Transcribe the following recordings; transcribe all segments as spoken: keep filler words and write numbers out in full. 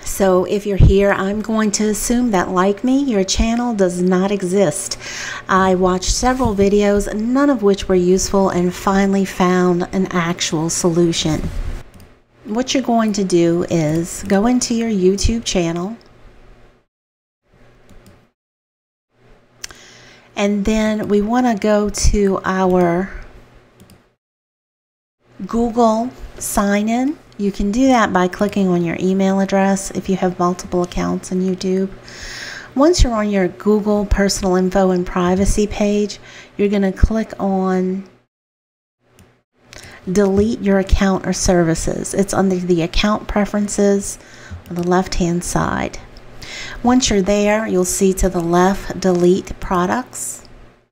So if you're here, I'm going to assume that, like me, your channel does not exist. I watched several videos, none of which were useful, and finally found an actual solution. What you're going to do is go into your YouTube channel, and then we want to go to our Google sign-in. You can do that by clicking on your email address if you have multiple accounts on YouTube. Once you're on your Google personal info and privacy page, you're going to click on delete your account or services. It's under the account preferences on the left hand side. Once you're there, you'll see to the left delete products.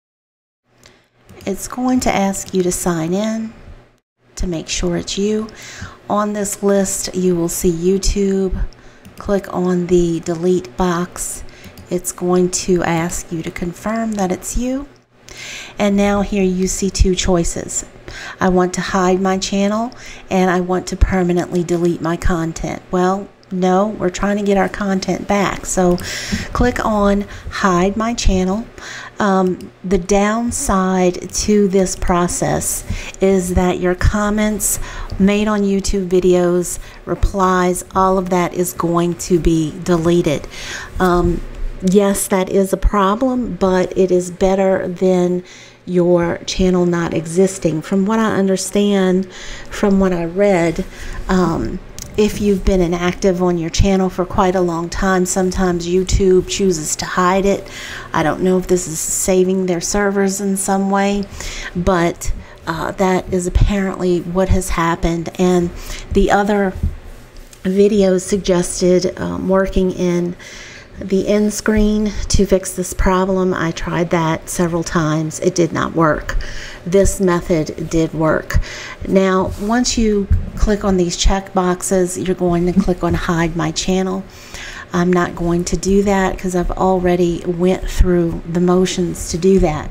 It's going to ask you to sign in to make sure it's you. On this list, you will see YouTube. Click on the delete box. It's going to ask you to confirm that it's you. And now here you see two choices. I want to hide my channel and I want to permanently delete my content. Well, no, we're trying to get our content back. So click on hide my channel. Um, the downside to this process is that your comments made on YouTube videos, replies, all of that is going to be deleted. Um, yes, that is a problem, but it is better than your channel not existing. From what I understand, from what I read, um, if you've been inactive on your channel for quite a long time, sometimes YouTube chooses to hide it. I don't know if this is saving their servers in some way, but uh, that is apparently what has happened. And the other videos suggested um, working in the end screen to fix this problem. I tried that several times. It did not work. This method did work. Now, once you click on these check boxes, you're going to click on hide my channel. I'm not going to do that because I've already went through the motions to do that.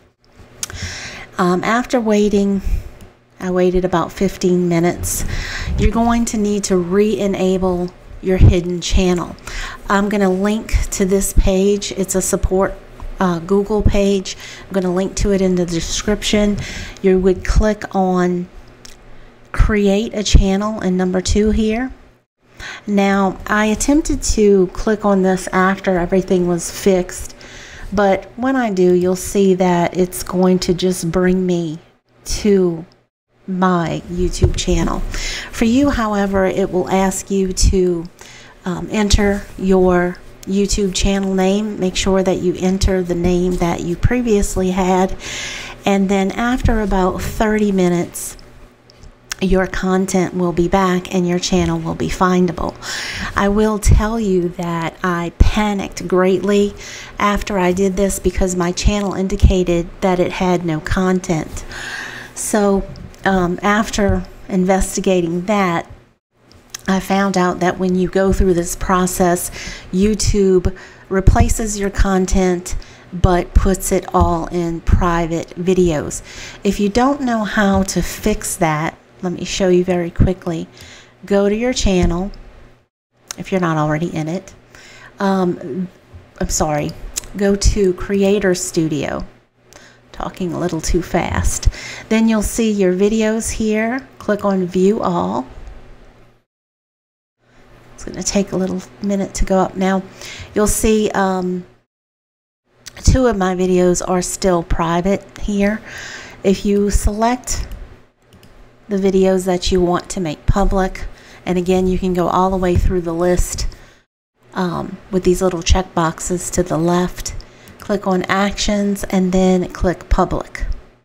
Um, after waiting, I waited about fifteen minutes. You're going to need to re-enable your hidden channel. I'm going to link to this page. It's a support uh, Google page. I'm going to link to it in the description. You would click on create a channel and number two here. Now, I attempted to click on this after everything was fixed, but when I do, you'll see that it's going to just bring me to my YouTube channel. For you, however, it will ask you to um, enter your YouTube channel name. Make sure that you enter the name that you previously had, and then after about thirty minutes, your content will be back and your channel will be findable. I will tell you that I panicked greatly after I did this because my channel indicated that it had no content. So Um, after investigating that, I found out that when you go through this process, YouTube replaces your content but puts it all in private videos. If you don't know how to fix that, let me show you very quickly. Go to your channel, if you're not already in it. Um, I'm sorry, go to Creator Studio. Talking a little too fast. Then you'll see your videos here. Click on view all. It's going to take a little minute to go up now. You'll see um, two of my videos are still private here. If you select the videos that you want to make public, and again, you can go all the way through the list um, with these little check boxes to the left. Click on actions and then click public.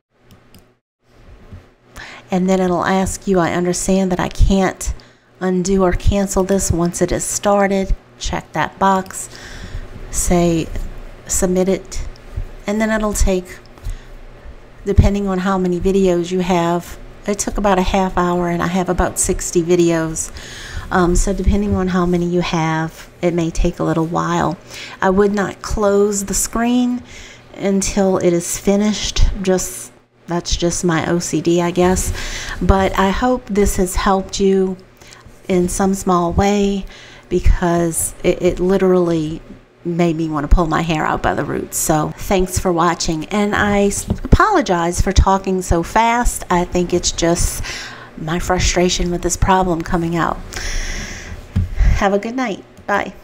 And then it'll ask you, I understand that I can't undo or cancel this once it is started. Check that box, say submit it, and then it'll take, depending on how many videos you have, it took about a half hour and I have about sixty videos. Um, so depending on how many you have, it may take a little while. I would not close the screen until it is finished. Just that's just my O C D, I guess. But I hope this has helped you in some small way. because it, it literally made me want to pull my hair out by the roots. So thanks for watching, and I apologize for talking so fast. I think it's just my frustration with this problem coming out. Have a good night. Bye.